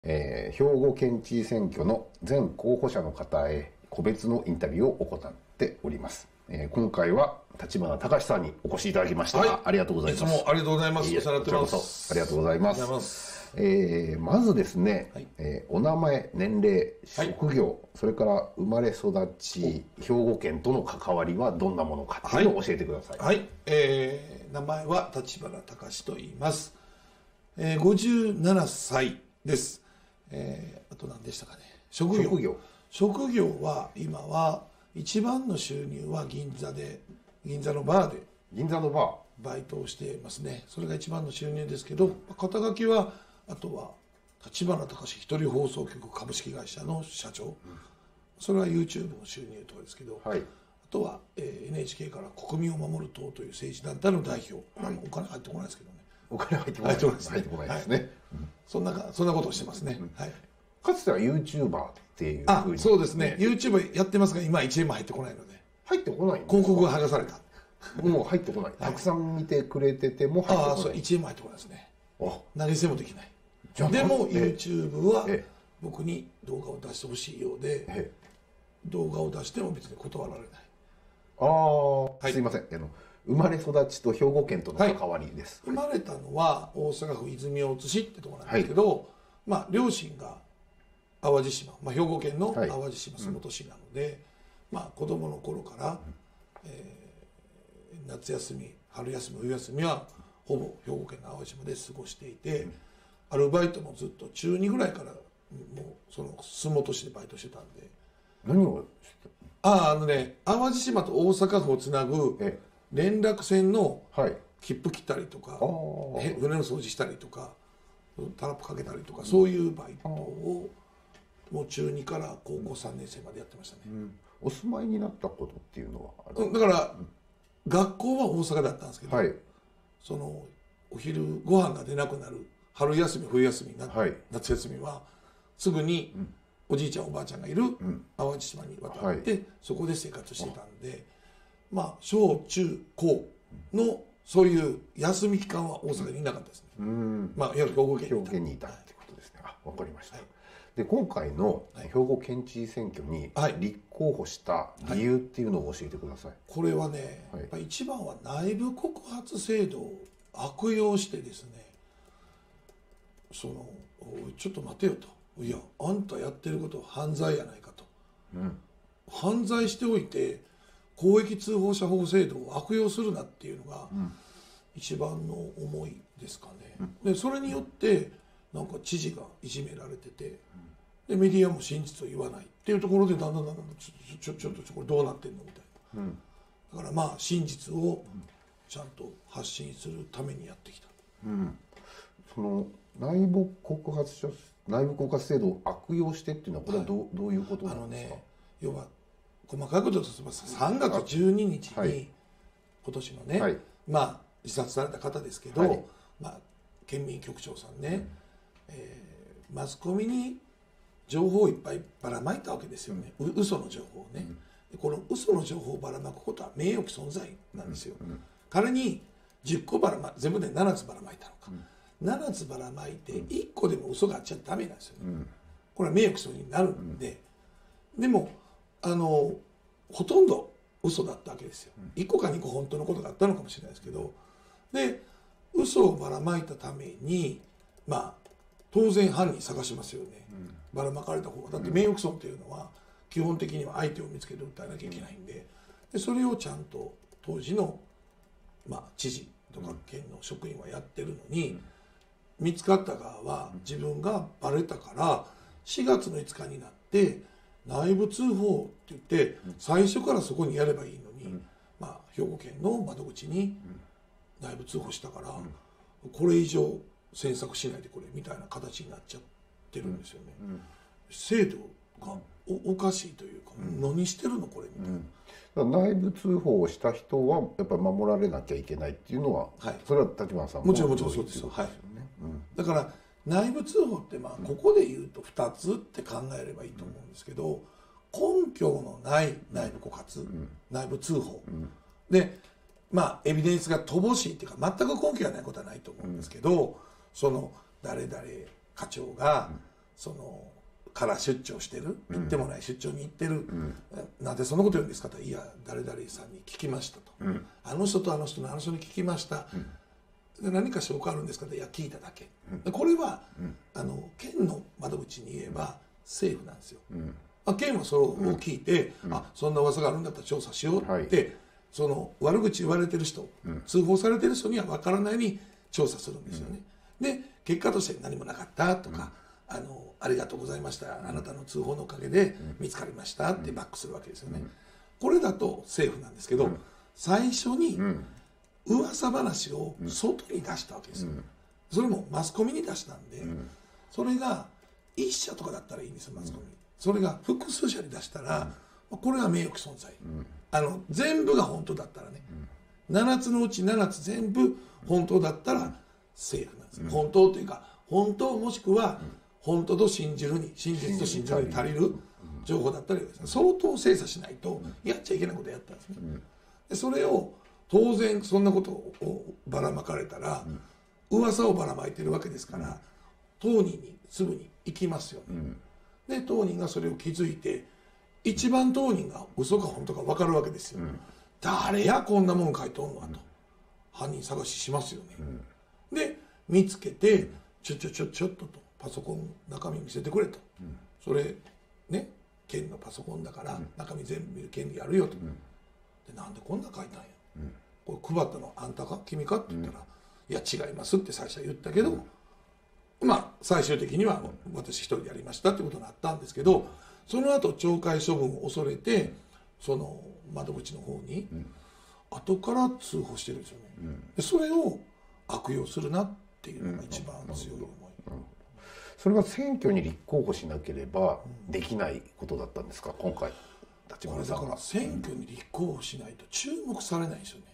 兵庫県知事選挙の全候補者の方へ個別のインタビューを行っております。今回は立花隆さんにお越しいただきました。 はい、 ありがとうございます。 いつもありがとうございます。お世話になってます。 ありがとうございます。まずですね、はい、お名前、年齢、職業、はい、それから生まれ育ち、兵庫県との関わりはどんなものかっていうのを教えてください。 はい、名前は立花隆と言います。57歳です。あと何でしたかね。職業は今は一番の収入は銀座のバーでバイトをしてますね。それが一番の収入ですけど、肩書きはあとは立花隆一人放送局株式会社の社長、それは YouTube の収入とかですけど、はい、あとは、NHK から国民を守る党という政治団体の代表、はい、お金入ってこないですけどね。 お金入ってこないですね。 そんなことをしてますね。はい。 かつては YouTuber っていうふうに。 そうですね。YouTuber やってますが、今1円も入ってこないので。 入ってこないんですか？ 広告が剥がされた。 もう入ってこない。たくさん見てくれてても入ってこない。 そう、1円も入ってこないですね。投げ銭もできない。でも YouTube は僕に動画を出してほしいようで、動画を出しても別に断られない。 すいません。生まれ育ちと兵庫県との関わりです。 生まれたのは大阪府泉大津市ってところなんですけど、両親が淡路島、兵庫県の淡路島洲本市なので、子供の頃から、夏休み、春休み、冬休みはほぼ兵庫県の淡路島で過ごしていて、アルバイトもずっと中2ぐらいからもうその洲本市でバイトしてたんで。 何をしてた？淡路島と大阪府をつなぐ連絡船の切符切ったりとか、船の掃除したりとか、タラップかけたりとか、そういうバイトをもう中2から高校3年生までやってましたね。 お住まいになったことっていうのはある？ だから学校は大阪だったんですけど、そのお昼ご飯が出なくなる春休み、冬休み、夏休みはすぐにおじいちゃんおばあちゃんがいる淡路島に渡って、そこで生活してたんで、小中高のそういう休み期間は大阪にいなかったですね。いわゆる兵庫県にいたってことですね。わかりました。で、今回の兵庫県知事選挙に立候補した理由っていうのを教えてください。 これはね、やっぱり一番は内部告発制度を悪用してですね、ちょっと待てよと、いやあんたやってることは犯罪やないかと、犯罪しておいて公益通報者法制度を悪用するなっていうのが一番の思いですかね。でそれによってなんか知事がいじめられてて、でメディアも真実を言わないっていうところでだんだんちょっとこれどうなってんのみたいな、だから真実をちゃんと発信するためにやってきた。 その内部告発制度を悪用してっていうのはこれはどういうことなんですか？ 要は細かいことを言いますと3月12日に今年のね、自殺された方ですけど、県民局長さんね、マスコミに情報をいっぱいばらまいたわけですよね。嘘の情報をね。この嘘の情報をばらまくことは名誉毀損罪なんですよ。仮に10個全部で7つばらまいたのか、7つばらまいて1個でも嘘があっちゃダメなんですよね。これは名誉毀損になるんで、でもほとんど嘘だったわけですよ。1個か2個本当のことがあったのかもしれないですけど、で嘘をばらまいたために当然犯人探しますよね。ばらまかれた方がだって名誉毀損というのは基本的には相手を見つけて訴えなきゃいけないんで、それをちゃんと当時の知事とか県の職員はやってるのに、見つかった側は自分がバレたから4月の5日になって内部通報って言って最初からそこにやればいいのに、兵庫県の窓口に内部通報したから、これ以上詮索しないでくれみたいな形になっちゃってるんですよね。制度がおかしいというか、何してるのこれみたいな。 内部通報をした人はやっぱり守られなきゃいけないっていうのは、それは立花さんもちろんそうですよ。だから内部通報ってここで言うと2つって考えればいいと思うんですけど、根拠のない内部告発、内部通報でエビデンスが乏しいっていうか全く根拠がないことはないと思うんですけど、その誰々課長がから出張してる、行ってもない出張に行ってる、なんでそんなこと言うんですかと、いや誰々さんに聞きましたと、あの人とあの人のあの人に聞きました、で何か証拠あるんですかと、いや聞いただけ、これは、県の窓口に言えばセーフなんですよ、県はそれを聞いて、そんな噂があるんだったら調査しようって、悪口言われてる人、通報されてる人には分からないように調査するんですよね。で結果として何もなかったとか、ありがとうございました、あなたの通報のおかげで見つかりましたってバックするわけですよね。これだとセーフなんですけど、最初に噂話を外に出したわけですよ。それもマスコミに出したんで、それが1社とかだったらいいんですよ、マスコミ。それが複数社に出したら、これは名誉毀損罪、全部が本当だったらね、7つのうち7つ全部本当だったらセーフなんです、本当というか本当もしくは本当と信じるに、真実と信じるに足りる情報だったり、相当精査しないとやっちゃいけないことをやったんですね。でそれを当然そんなことをばらまかれたら、噂をばらまいてるわけですから、当人にすぐに行きますよね。で当人がそれを気づいて、一番当人が嘘か本当か分かるわけですよ。誰やこんなもん書いとんのはと、犯人探ししますよね。で見つけて、ちょっとパソコン中身見せてくれと、それね県のパソコンだから中身全部見る権利あるよと、でなんでこんな書いたんや、これ配ったのあんたか君かって言ったら、いや違いますって最初は言ったけど、最終的には私一人でやりましたってことになったんですけど、その後懲戒処分を恐れてその窓口の方に後から通報してるんですよね。でそれを悪用するなっていうのが一番強い思い。 それが選挙に立候補しなければできないことだったんですか、今回立花さんが。 これだから選挙に立候補しないと注目されないんですよね。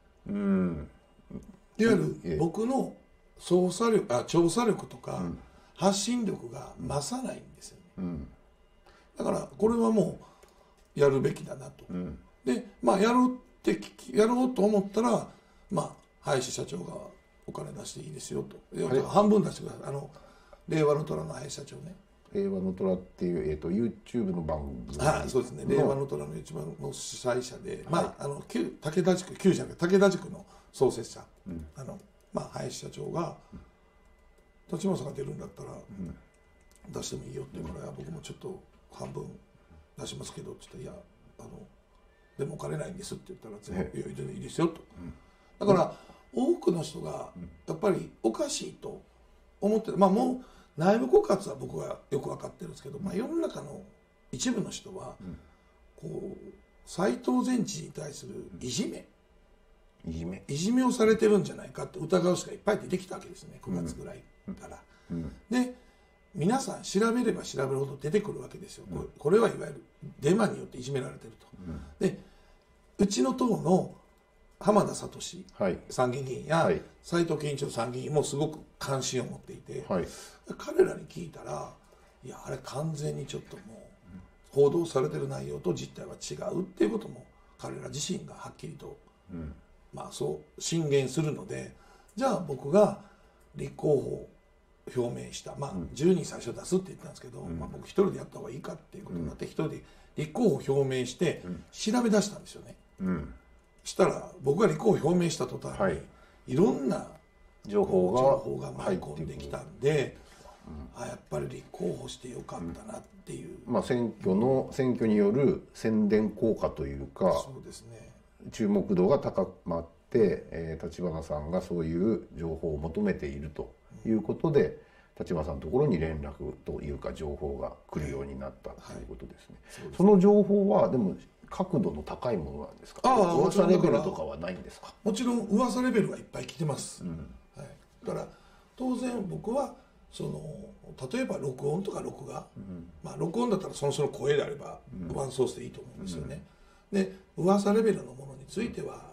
いわゆる僕の調査力とか発信力が増さないんですよね。だからこれはもうやるべきだなと。でやろうと思ったら林社長がお金出していいですよと、半分出してください。令和の虎の林社長ね。 令和の虎っていう、YouTube の番組。 そうですね。令和の虎の一番の主催者で、武田塾の創設者、林社長が立花さんが出るんだったら出してもいいよって言うから、僕もちょっと半分出しますけどって言ったら、いやでもお金ないんですって言ったら、全然いいですよと。だから多くの人がやっぱりおかしいと思ってる。もう内部告発は僕はよく分かってるんですけど、世の中の一部の人は斉藤前知事に対するいじめをされてるんじゃないかって疑う人がいっぱい出てきたわけですね、9月ぐらいから。で皆さん調べれば調べるほど出てくるわけですよ。これはいわゆるデマによっていじめられてると。でうちの党の浜田聡参議院議員や斉藤健一郎参議院もすごく関心を持っていて、彼らに聞いたら、いやあれ完全にちょっともう報道されてる内容と実態は違うっていうことも彼ら自身がはっきりと、そう進言するので、じゃあ僕が立候補を表明した、10人最初出すって言ったんですけど、僕一人でやった方がいいかっていうことになって、一人で立候補を表明して調べ出したんですよね。したら僕が立候補を表明した途端に、いろんな情報が舞い込んできたんで、やっぱり立候補してよかったなっていう、 選挙による宣伝効果というか、 そうですね、 注目度が高まって、立花さんがそういう情報を求めているということで、立花さんのところに連絡というか情報が来るようになったということですね。その情報はでも角度の高いものなんですか。噂レベルとかはないんですか。 もちろん噂レベルはいっぱい来てます。だから当然僕は例えば録音とか録画、録音だったらその人の声であればワンソースでいいと思うんですよね。で噂レベルのものについては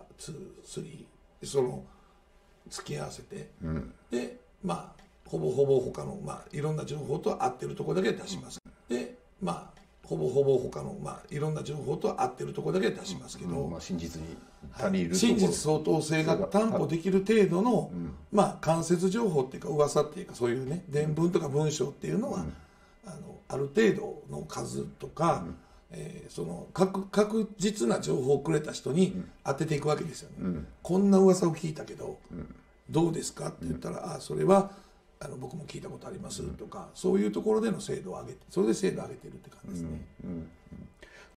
2、3付き合わせて、でほぼ他のいろんな情報と合ってるところだけ出します。でほぼ他のいろんな情報と合ってるところだけ出しますけど、 真実に足りる真実相当性が担保できる程度の間接情報っていうか噂っていうか、そういうね伝聞とか文章っていうのはある程度の数とか、その確実な情報をくれた人に当てていくわけですよね。こんな噂を聞いたけど、どうですかって言ったら、それは僕も聞いたことありますとか、そういうところでの精度を上げて、それで精度を上げてるって感じですね。